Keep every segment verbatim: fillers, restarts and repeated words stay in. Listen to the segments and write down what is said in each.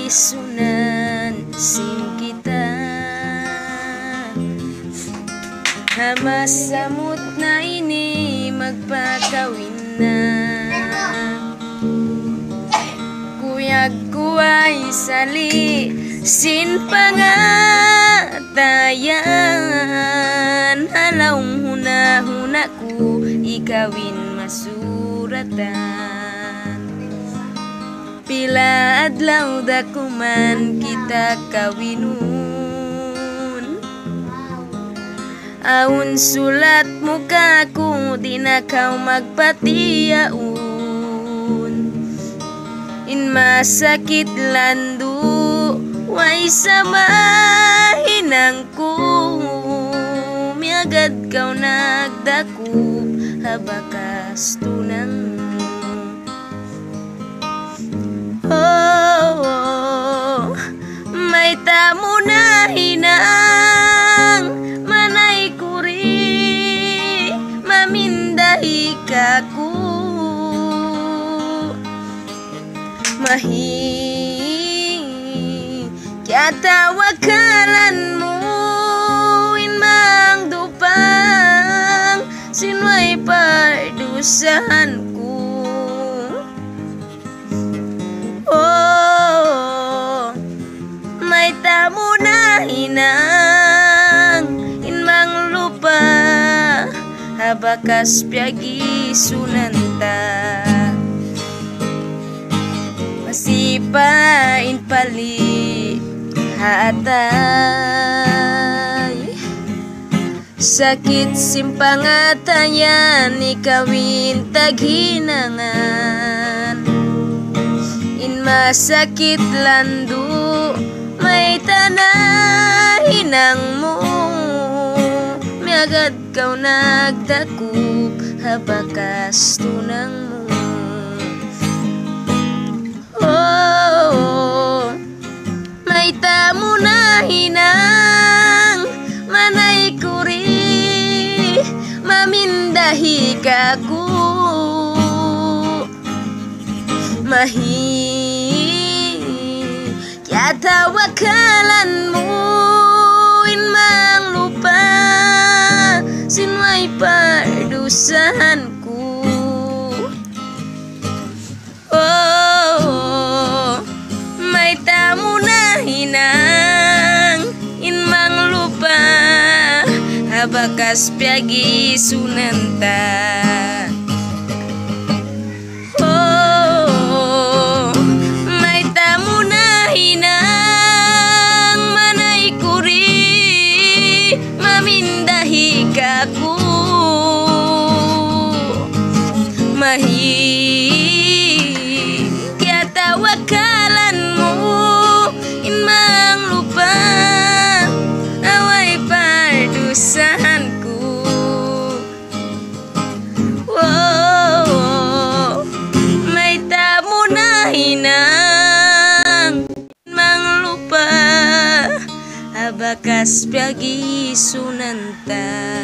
isunan sin kita. Hamasamot na ini magpakawin na. Kuyag kuway sali sin pangatayan. Halawng huna-huna ku ikawin masuratan. Pila adlaw dakuman kita kawinun. Aun sulat mukaku di na kau magpatiyaun. In masakit landu way sama hinangku. Miagad kau nagdakop habakas tunang. Oh, oh, may tamo na hinang manay kuri mamindahi kaku. Mahi kaya tawakalan mo inmang dupang sinway pardusahan ko. Oh, may tamo na hinang inmang lupa habakas piyagi sunanta. Masipain pali hatay sakit simpangatayan ikawin taghinangan. In masakit landu may tanahinang mo. Miagad kau nagdakop habakas tunang mo. Oh, may tamo na hinang manay kuri mamindahi kaku. Mahi kaya tawakalan mo inmang lupa sinway pardusahan ko. Oh, may tamo na hinang inmang lupa habakas piyagi sunanta. Oh, may tamo na hinang manay kuri mamindahi kaku. Mahi kaya tawakalan mo inmang lupa away pardusahan ko. Oh, may tamo na hinang inmang lupa habakas piyagi sunanta.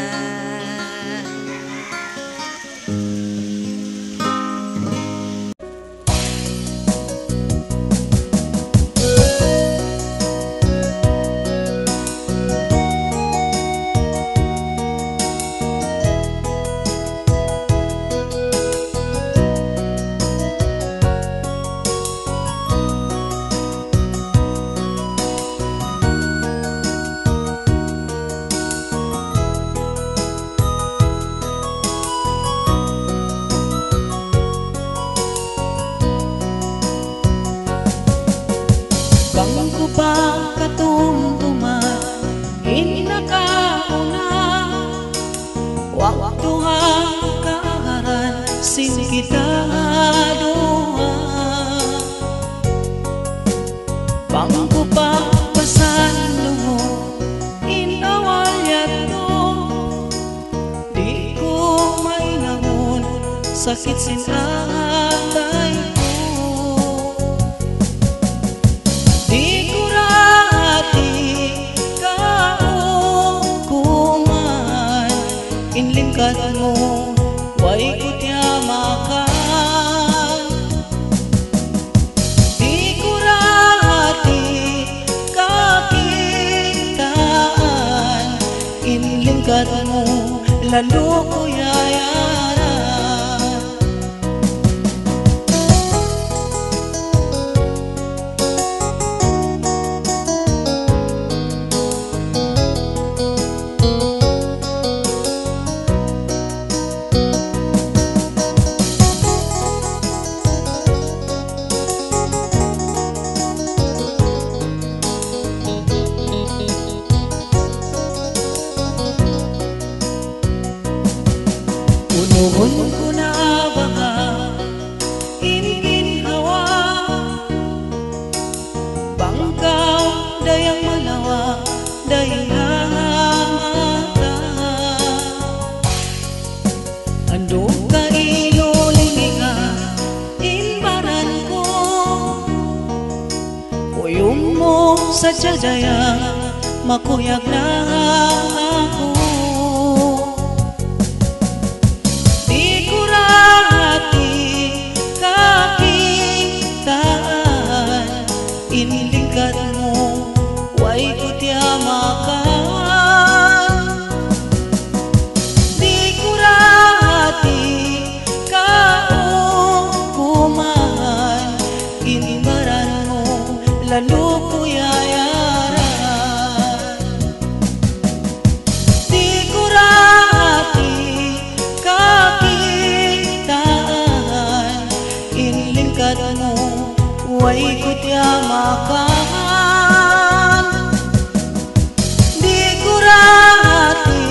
Bangko pa katumtuman inakauna waktu hakaran sin kita doa. Bangko pa pasan lungo inawal yato di ko mainangon sakit sin atay. Inlingkat mo, way kutya makan. Di ko rahat lalu ko yayaran. Unuhon ko na baka inginhawa, bangkaw dayang malawa, dayang mata. Ando ka inulinga, inbaran ko, kuyong mo sa jadaya, makuyag na ako. Inilingkat mo, way ko tiyamakan. Di ko rati kaukuman, inimbaran mo, lalo ko yayaran. Di ko rati kakitaan, inilingkat mo, way ko tiyamakan. Di ko rati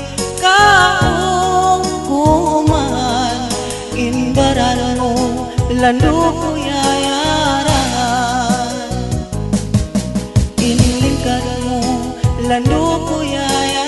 kaukuman, imbaran mo, lalo ko yayaran. Inilingkat mo, lalo ko yayaran.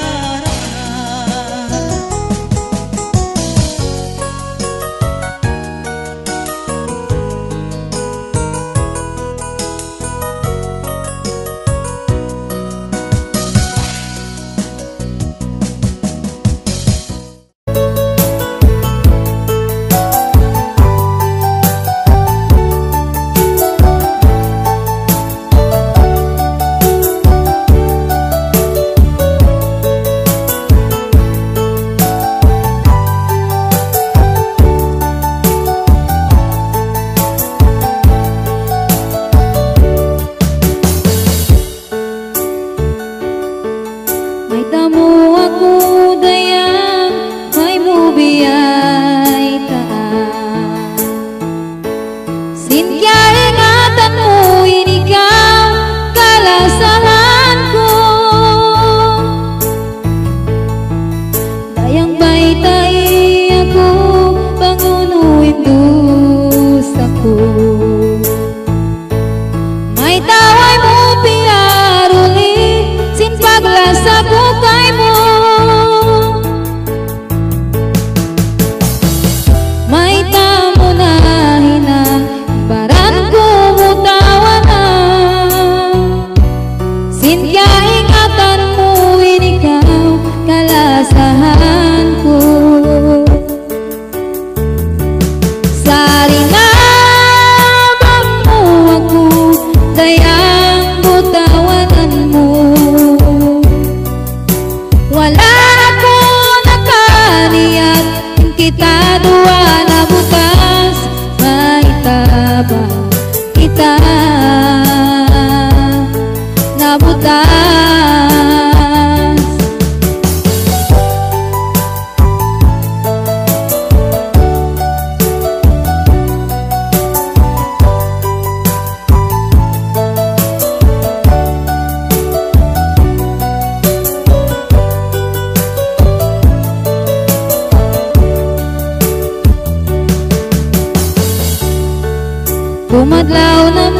Pumadlaw na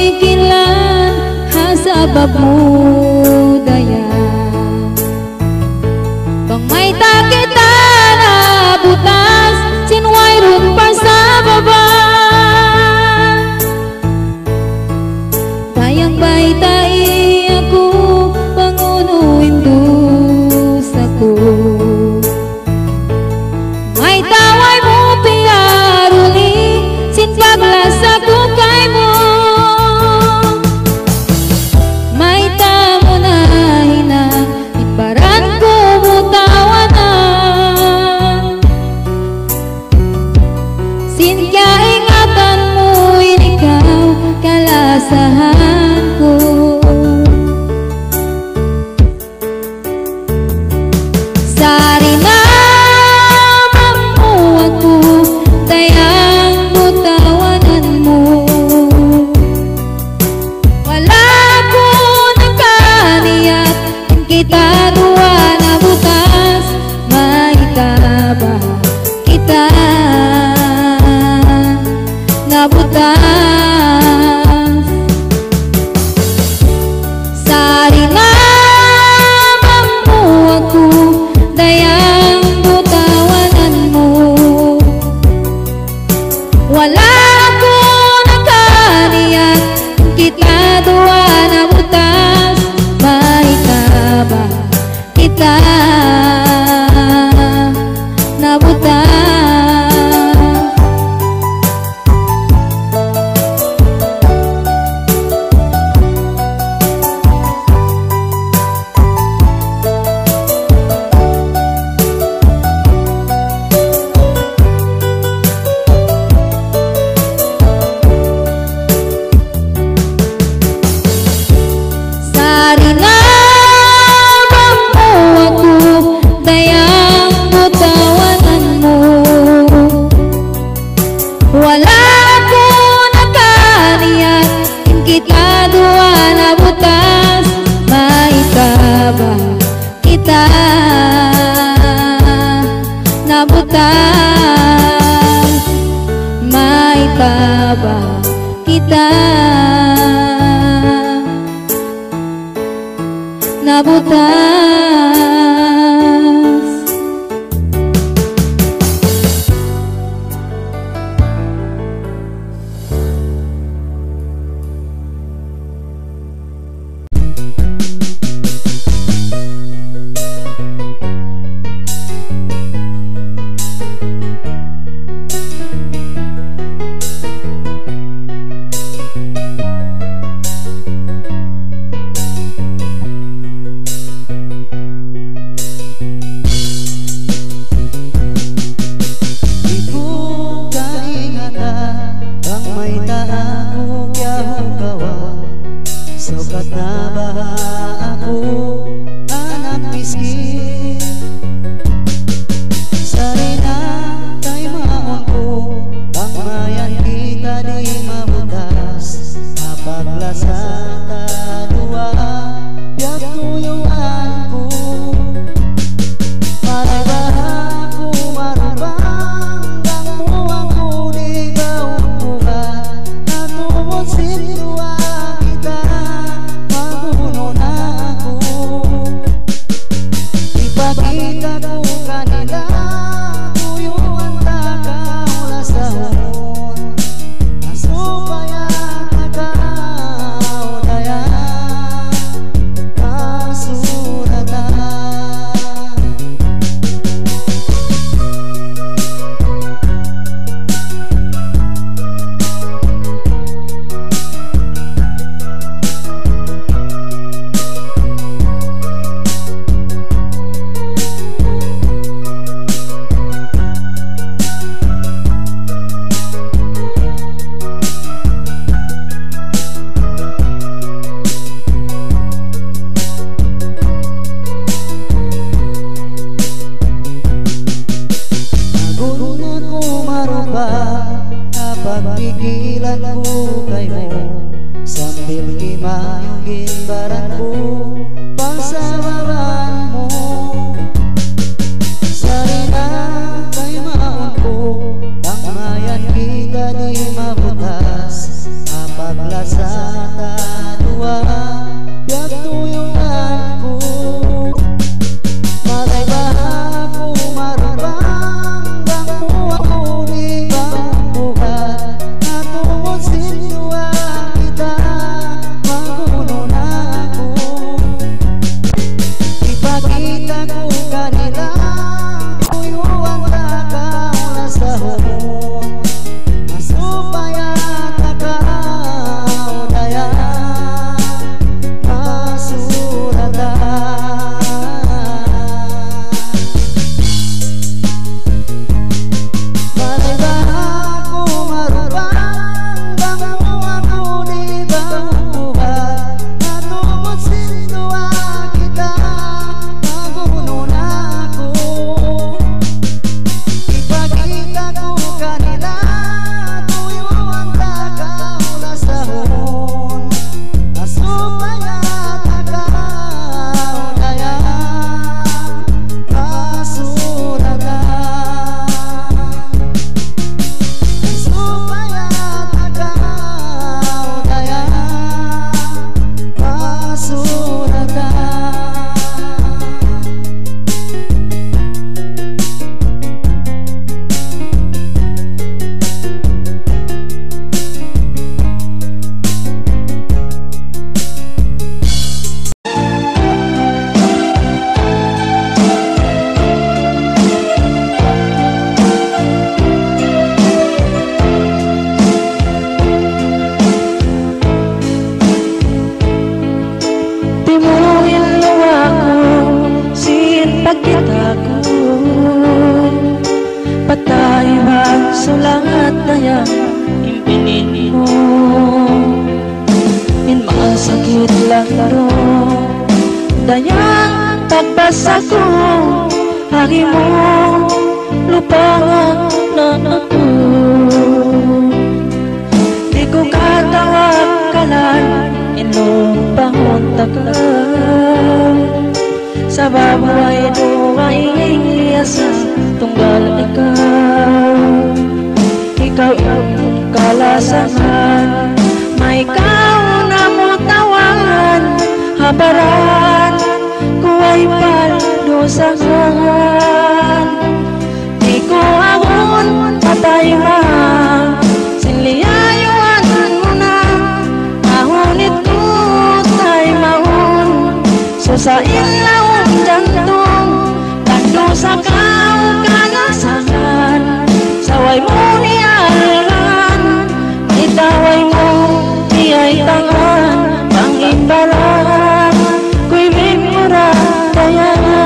mikilan hasabab mo daya, pang may takita na butas sinway ron pa sa baba. Dayang baytay ako pangunuin dus ako, may taway mo piyaruli sinpaglas ako kay mo. May taway Cinta ingatanmu ini kau kalasahanku. Sarina aku tayang tawananmu. Wala ko nakaniat kita dua na butas, maitaba kita na butas. Sarina mo ako dayang wala ko nakaniyan kita dua na butas, maitaba kita na butas. Kita na butas, maitaba kita na butas. sulat daya impinin mo. In masakit lang laro dayang pagbasa ko, hari mo lupangan na ako. Di ko katawag kalan inong panguntagal sa babuhay do ay asa tunggal ikaw. Ikaw ang kalasangan, may ikaw na mo tawan, habaran ko ay palusahan. Di ko agon patay ma, sinliyayuan mo na, mahunit ko tay maun, susain laong jantong, tando sa kao kalasangan, saway mo niyalan, itaway mo iyay tangan, pangimbaran, kuy memora dayan.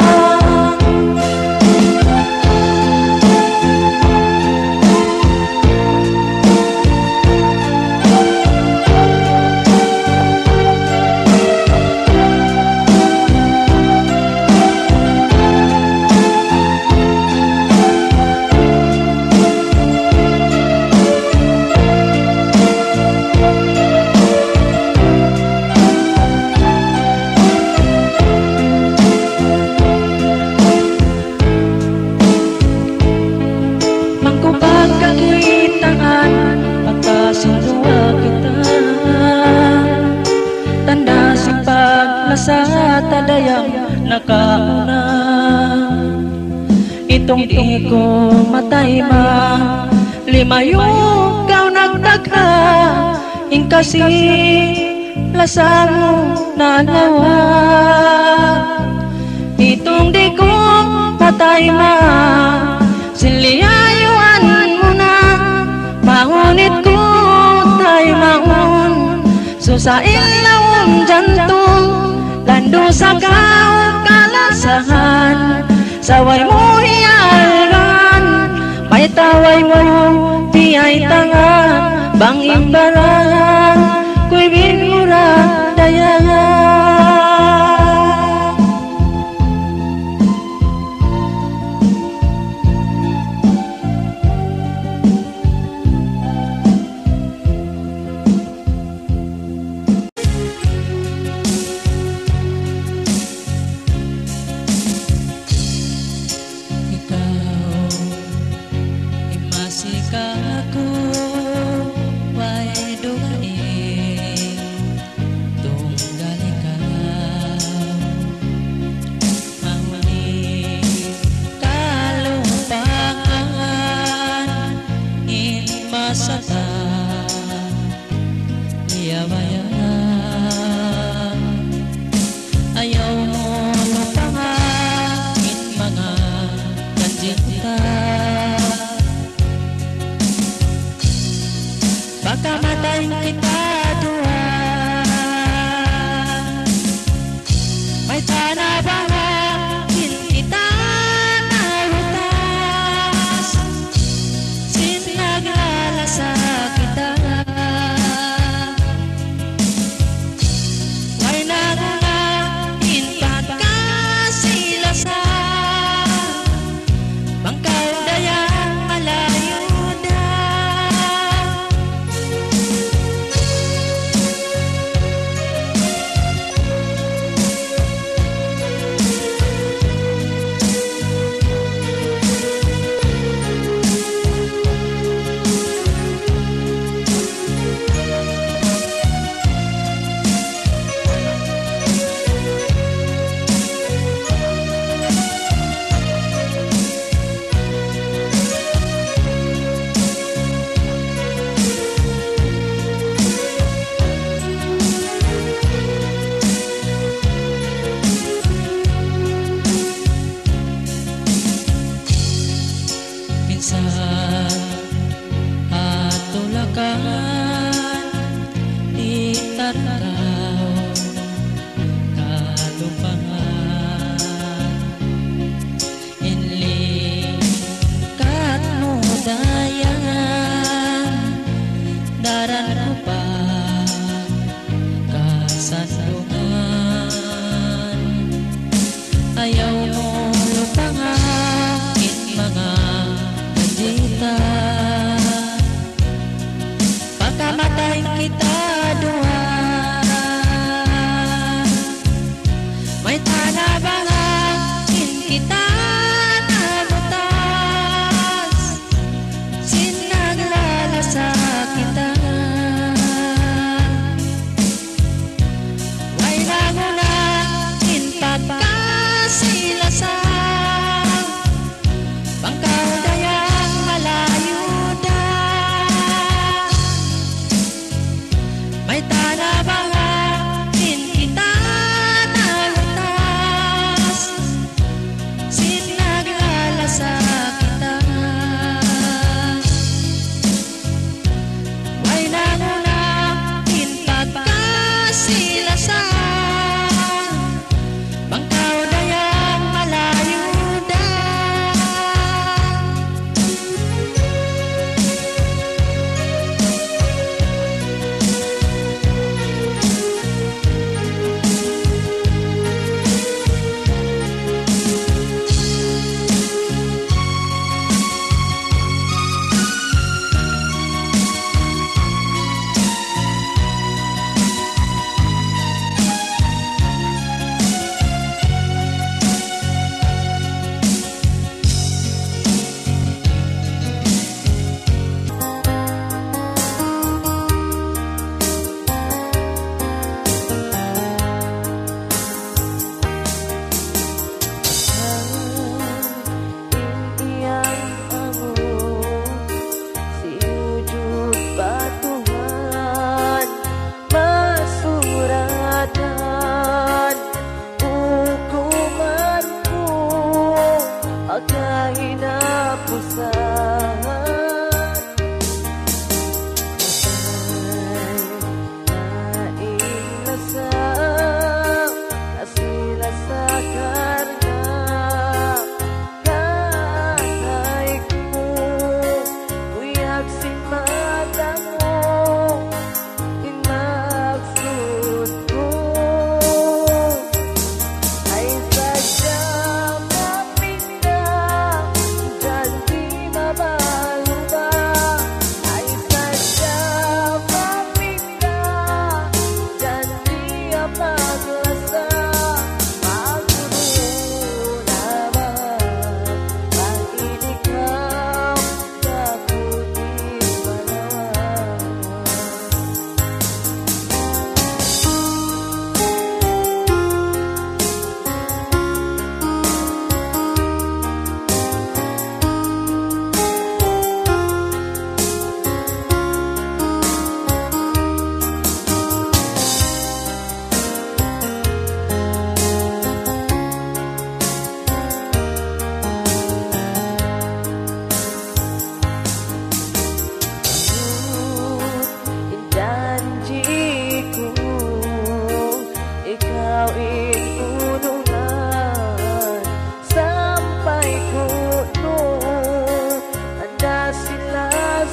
Tanda si paglasa tadayang nakauna, itong di ko matay ma, limayo kau nagtagha, ingkasi lasa mo nalawa. Itong di ko matay ma, sinliyayuan mo na, mahunit ko tay maun, susain lawang jantong, lando sa kao kalasahan, saway mo hiyaran, may taway mo tiyay tangan, bangimbaran, kuy binmura dayan. Sata liyawaya ayaw mo lupangin mga kanjita, baka matay kita dua, may tanah bangin kita nalutas, sinagala sa kita, may nanangin pagkasilasa, bangkaw dayang malayo na. Minsan atulakan di tanaw kalupangan, inling kat mo daya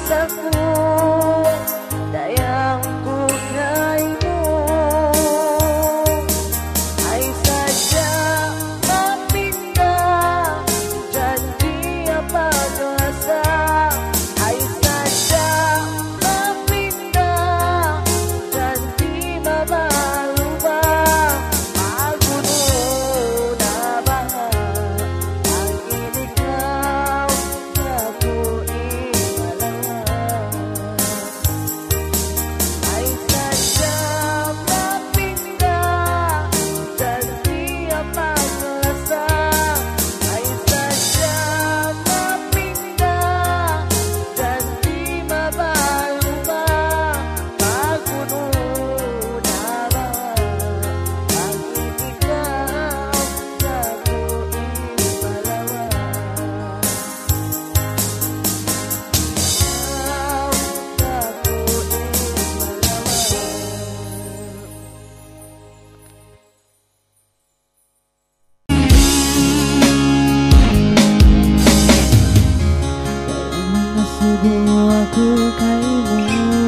kuasaku, dayangku raimu. Hai saja memindah, janji apa dosa. Hai saja memindah, janji mabalubah. Magunung nabah, angin kau aku imalawan. Hai saja memindah, janji apa dosa. Hai saja memindah, janji mabalubah. Magunung nabah, angin kau aku imalawan. Sungguh aku kaimu,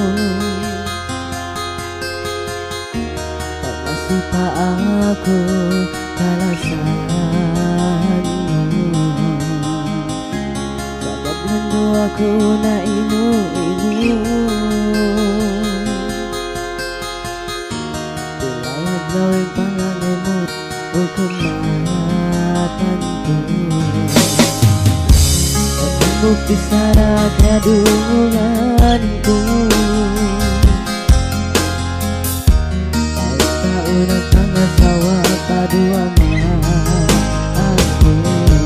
tak masih tak aku kalasanmu. Sabab lendu aku na inu inu, dilayat lawin panganemu ukematanku. Bukti syaratnya dukunganku. Tahu tahu tangga sawah padu amat aku.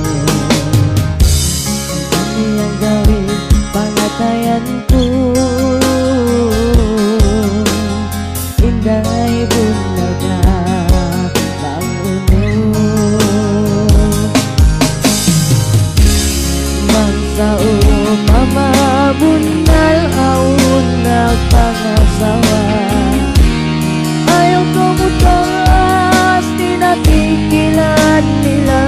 Ini yang gawe pangatayanku. Indah ibu naga Saupama bunal aunak pangasawa, ayaw kumutas tinatikilan nila.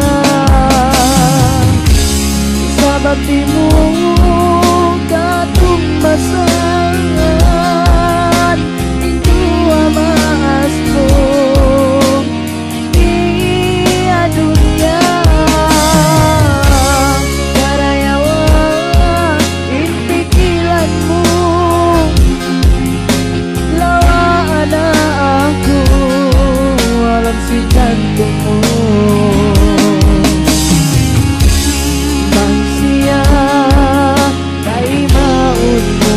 Sabab di mo katumbasan, itu amas ko di dunia. Si jantungmu manusia kay maunmu,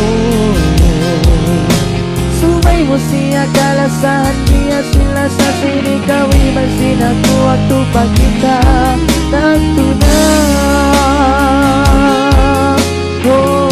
sumay mo siya kalasan niya sila sa sini kawi masin ako waktu pa kita nagtunang. Oh.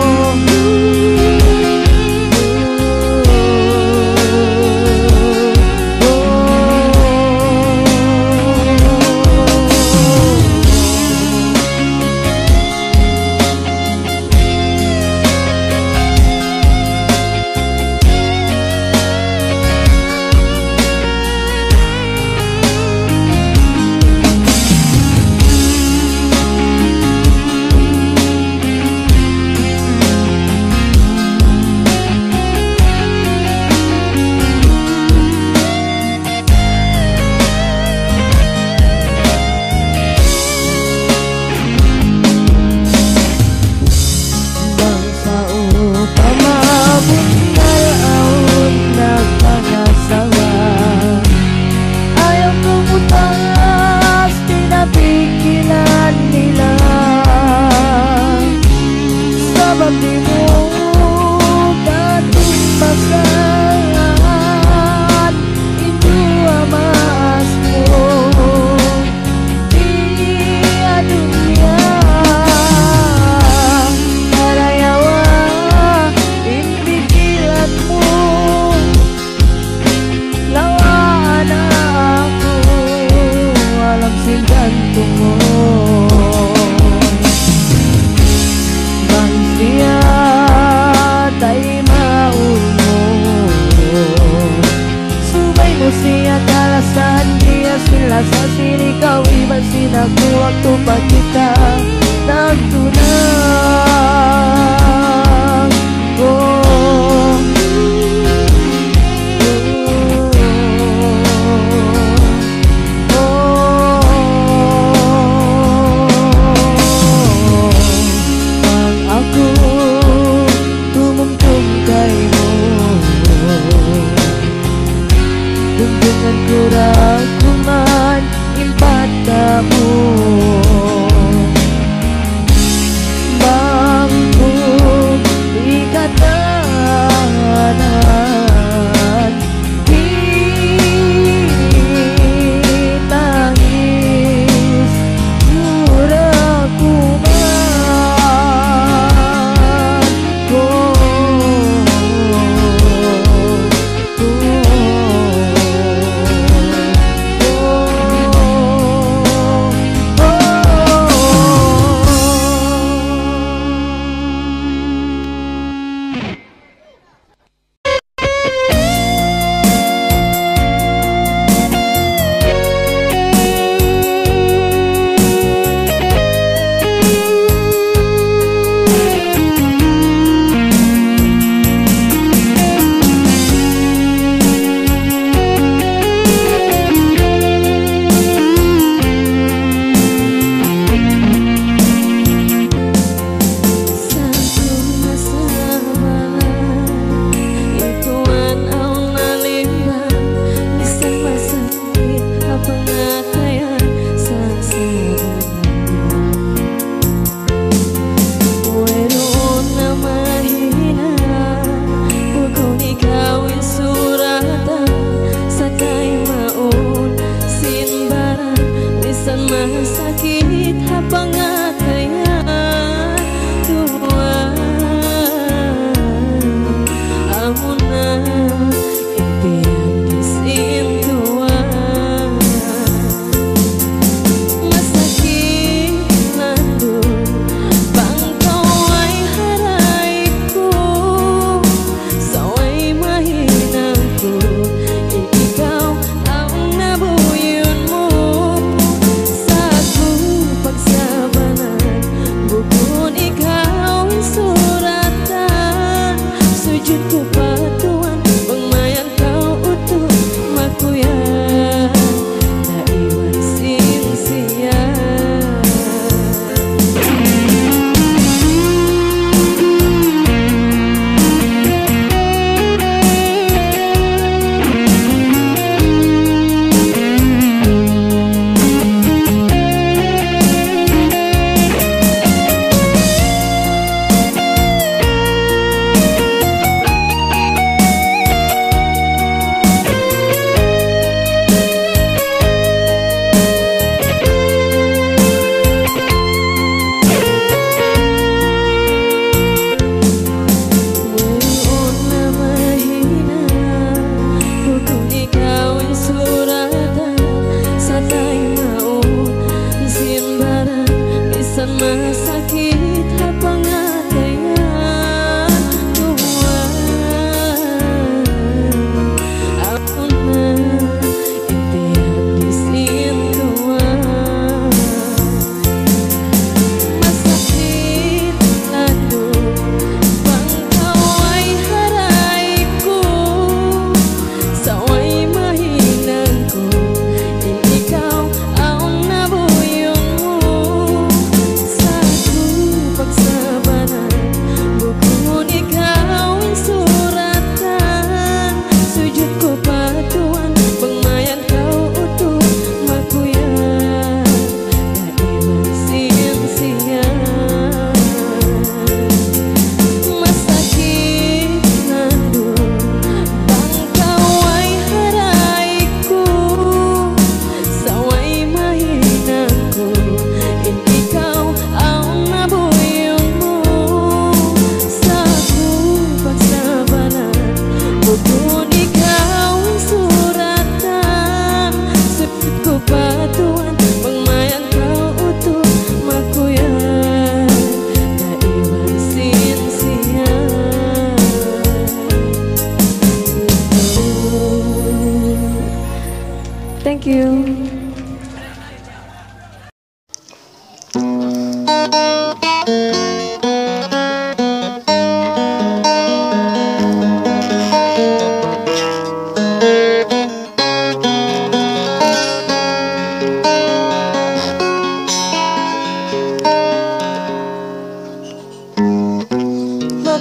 Sa sini kau ibasin aku waktu pa kita nagtunang.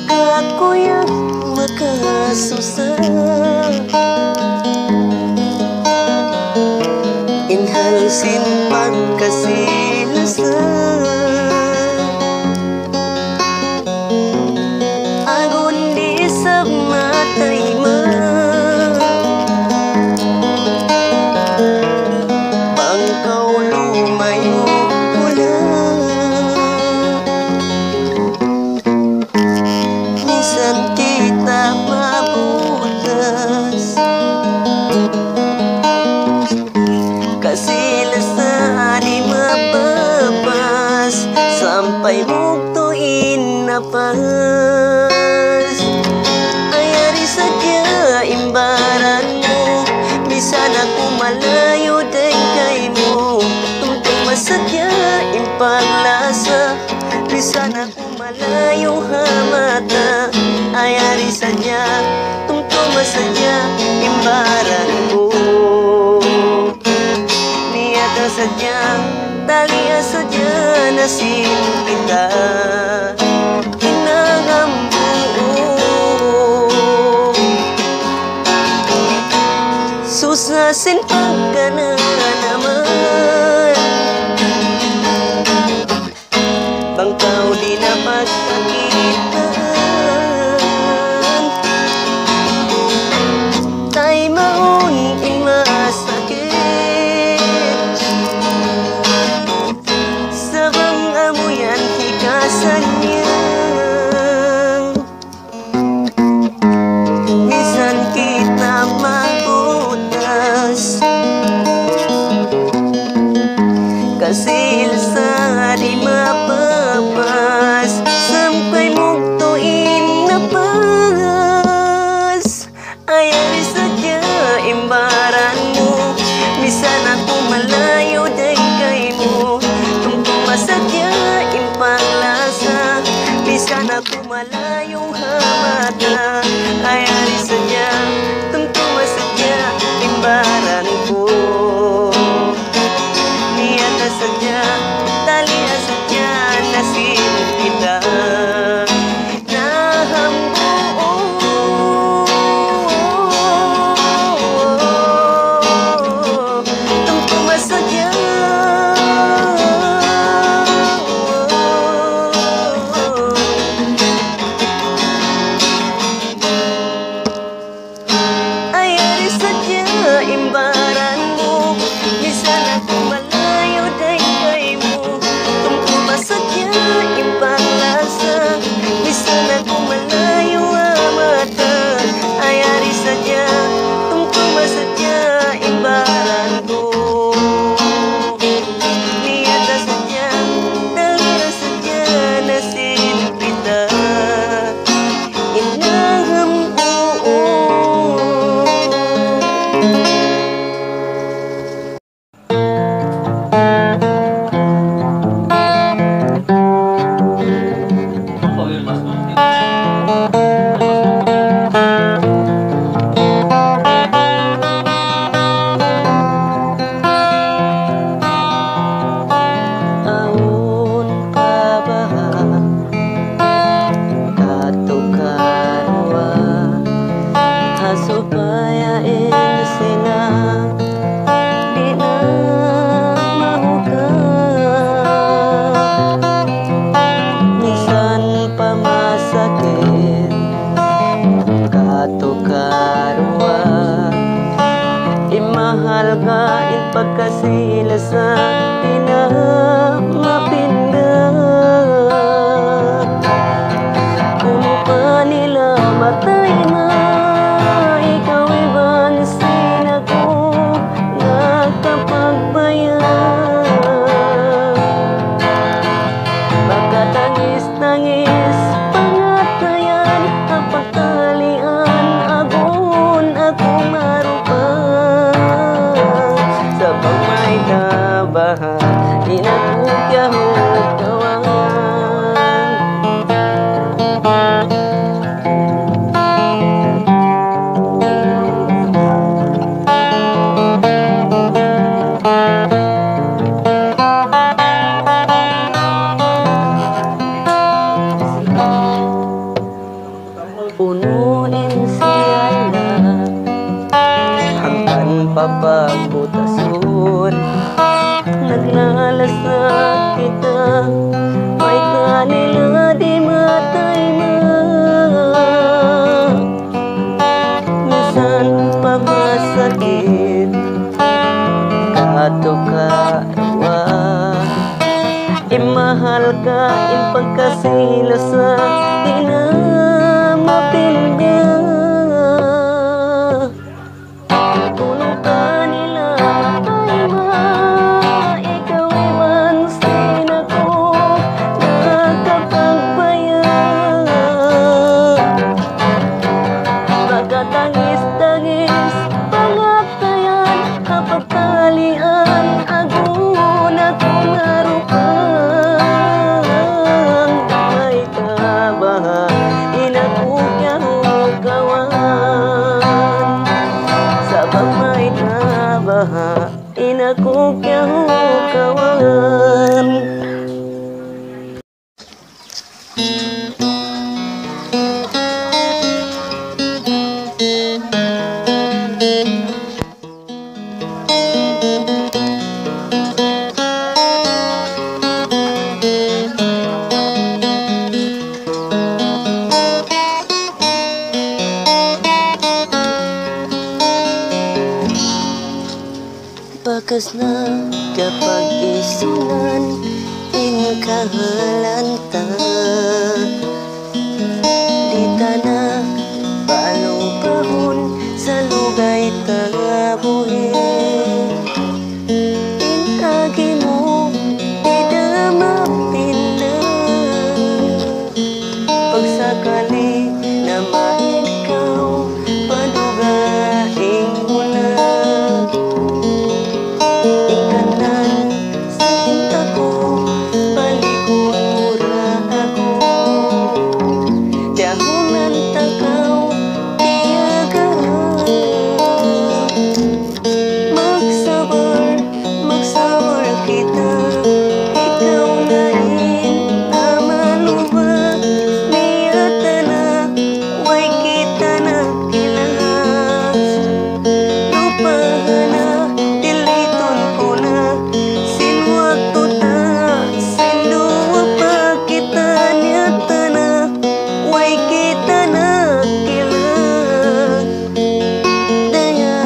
aku yang makasusah. Inhal simpan kasih lasa. Agun di sematai ma bangkau lumayo pula. Minsan kita mabutas kasih lasa di mapapas sampai muktuin napas. Ayari saja imbaranmu, bisa aku malayo dengkaimu. Tuntung masakya impang lasa, bisa aku malayo hamata. Ayari saja tuntung masakya imbaranmu. Niata saja, talia saja nasib kita. Inahambu susah sin pagkana naman. Bangkau di dapat kakitan. Tay maun imasakit sabang amuyan hikasannya. Minsan kita mabutas kasih lasa di mapapas sampai muktuin napas. Ayari saja imbaranmu, misan aku malayo dengkaimu. Tuntung masakya impang lasa, misan aku malayo hamata. Ayari saja tuntung masakya imbaranku. Niata saja, talia saja nasib kita. Nahambu tuntung masakya. punuin siya na hanggang papagbutasun. Naglalas na kita, may kanila di matay na. Minsan pagmasakit kato ka ewa, imahal ka in pagkasila sa di na mapilga. Tulong ka nila matay ma, ikaw iwan sin ako nakapagbayag. Magkatangis-tangis pangatayan kapagtalian aguna kong narupang. May kabaha inakukya hukawan, sabang may kabaha inakukya hukawan. Bakas na kapag isunan in kahalanta, di na palong pahon sa lugay tabuhin. Inagi mo di na mapindan, pagsakali na maikaw panugaing mo na. Ikanan sa tinta ko, balikon mura ako. Dahunan takaw, tiyagaan. Magsabar, magsabar kita, ikaw na rin amalubag. Niyata na, way kita na kilas. Lupahan na, diliton ko na, sinwag tuta, sinduwa pa kita. Niyata na, way kita na kilas. Daya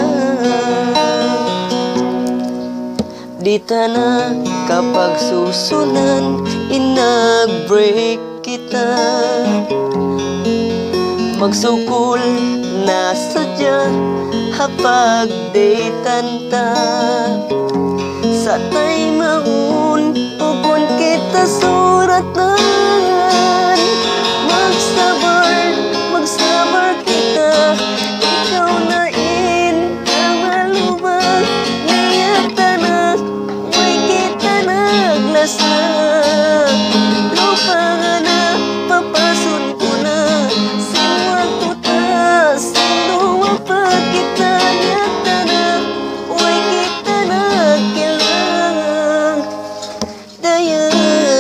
dita na kapag susunan, inag-break kita. Magsukol na sadya hapag daytan ta. Sa tay maun ukon kita suratan. Magsabar, magsabar kita, ikaw na in ang malubag. Niyata na, may kita naglasag. Lupa nga na, papasun ko na, sinwag tuta, sinuwa pa kita. Niyata na, may kita nagkilang. Dayang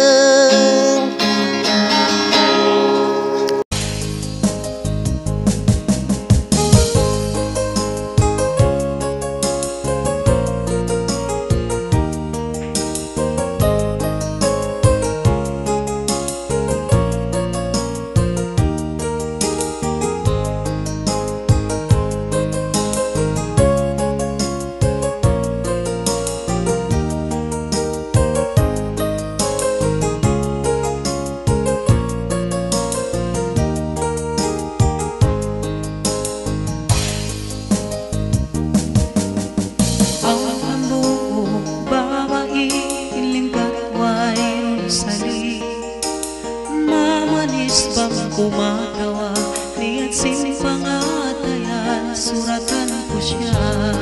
gumagawa niya't sin pangatayan, suratan ko siya.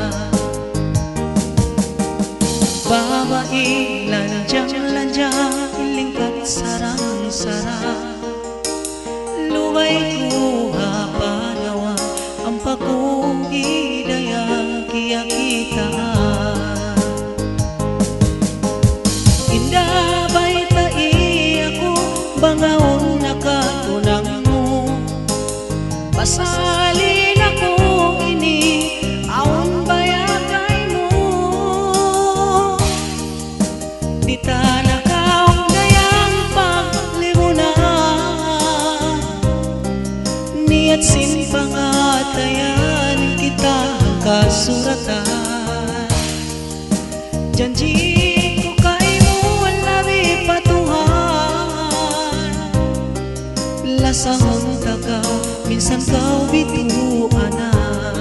Babae, lanjang-lanjang, ilingkat sarang-sarang, luway ko hapanawa, ang pag-uidaya kiya kita. Indabay tai ako, bangaon nakatunang mo, pasalin ako ini aon bayagay mo. Di tanakaw gayang paglimunan, niat sin pangatayan kita kasuratan. Janji ko kay mo labi patuhan, lasahon tagaw minsan kau bituanan.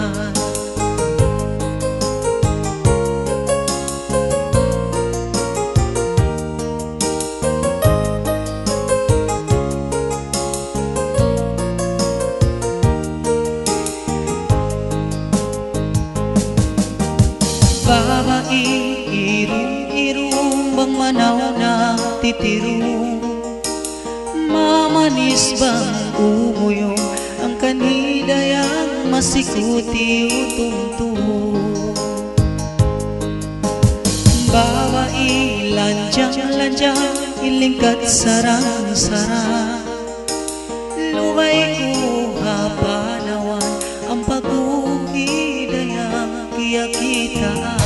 Babae irong-irong bang manaw na titirong, mamanis bang umuyong ang kanidayang masikuti utong-tong. Babae lanjang-lanjang ilingkat sarang-sarang, lumay ko hapanawan ang pag-uidayang kiyakitaan.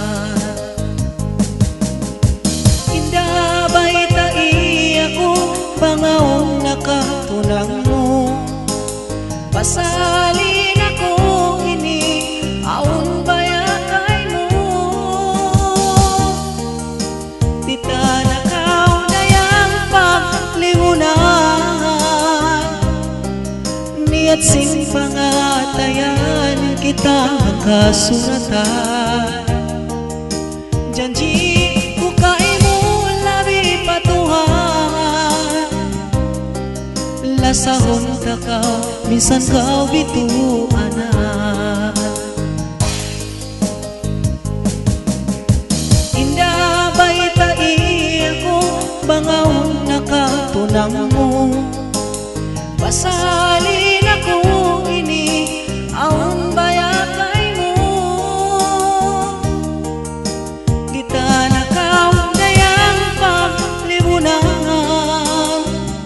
Indah baita ako bangaon nakatunang mo, pasalin ako ini aon bayakay mo. Di tanakaw dayang paglimunan, niat sing pangatayan kita kasuratan. Janji ko kay mo labi patuhan, lasahon takaw minsan kau bituanan. Indah baita ako bangaon nakatunang mo, pasalin ako ini aon bayakay mo. Di tanakaw dayang paglimunan,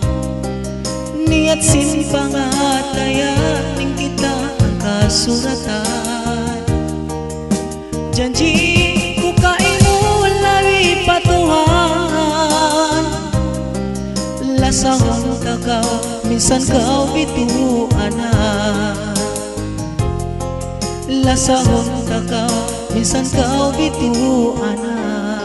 niat sin pangatayan ning kita ang kasuratan. Janji ko kay mo labi patuhan, lasahon tagaw minsan kau bituanan. Lasahon tagaw minsan kau bituanan.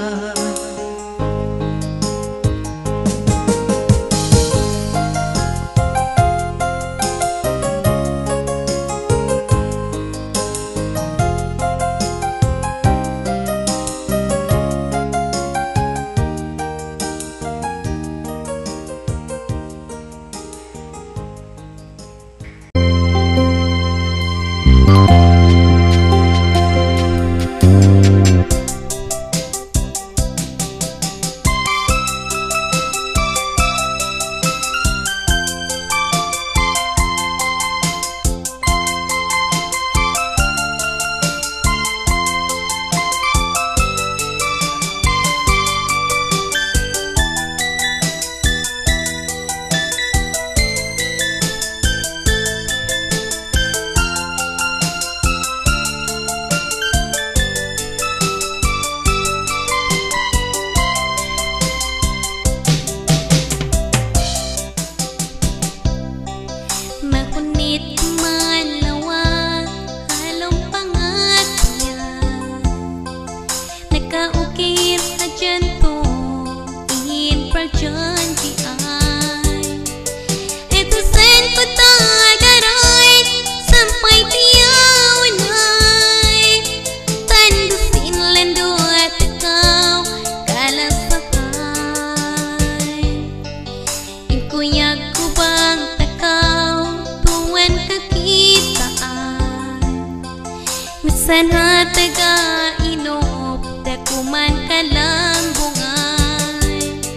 Sana taga inop dakuman kalambungan,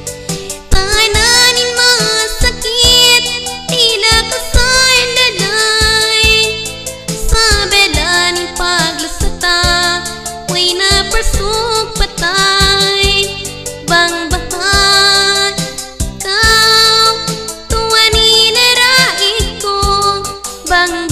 tananin masakit tila kasandaday, sa belaning paglasata way na persuk patay bang bahan kau tuwanin na raig ko bang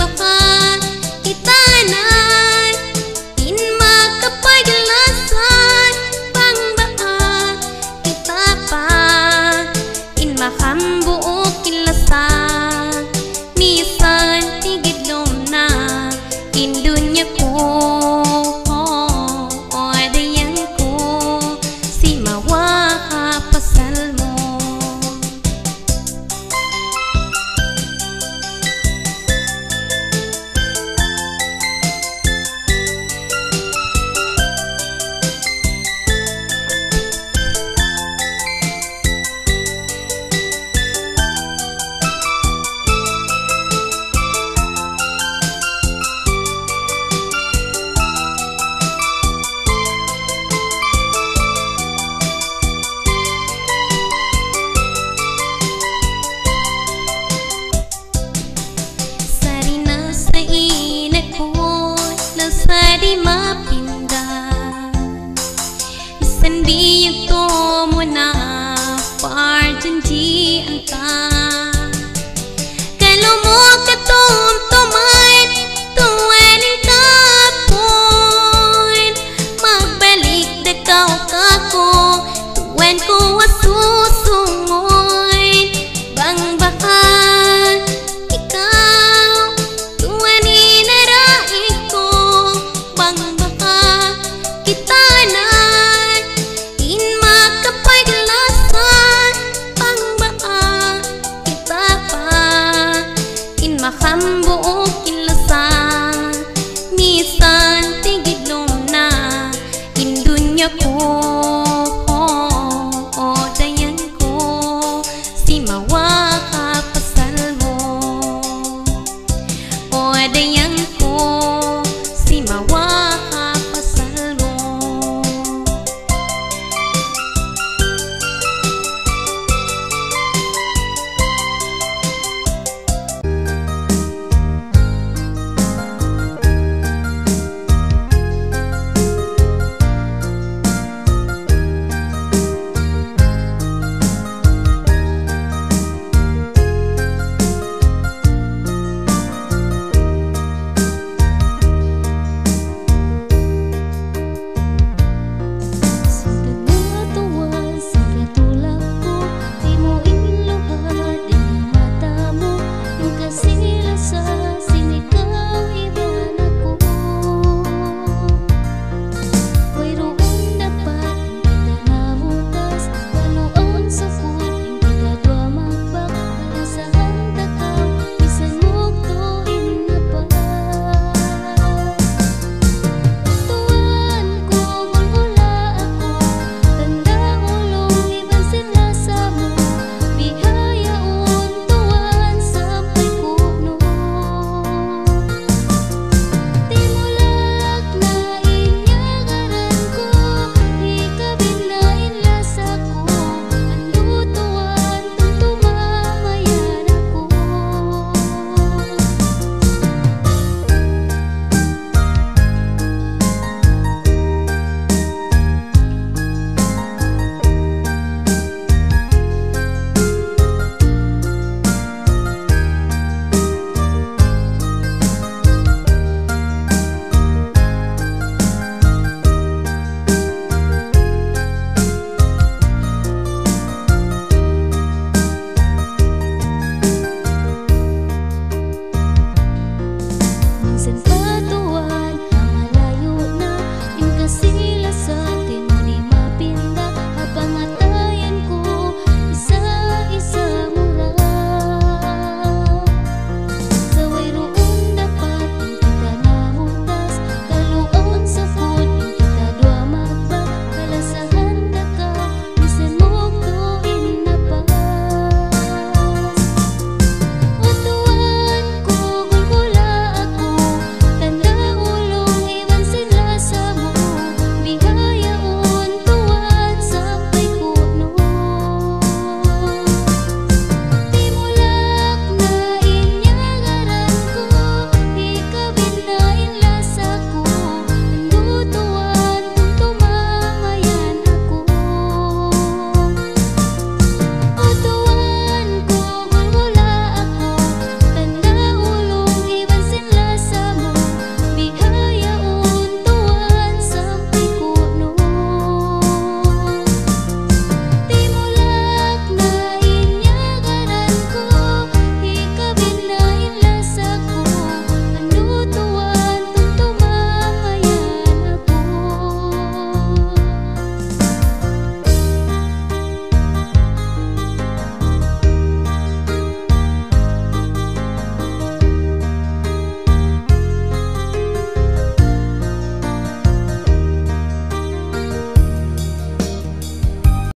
kita. Kalau mo katumtuman tuwan ang kapon, magbalik na kau kako tuwan ko asusungoy. Bang baka ikaw tuwan inaraig ko, bang baka kita na in makapaglasan, bang baka kita pa in makambuo kinlasan. Misan tigidlom na in dunya ko, o dayan ko si mawa kapasal mo, o dayan ko si mawa kapasal mo. Di mo iniluhad ang mata mo, yung kasilasan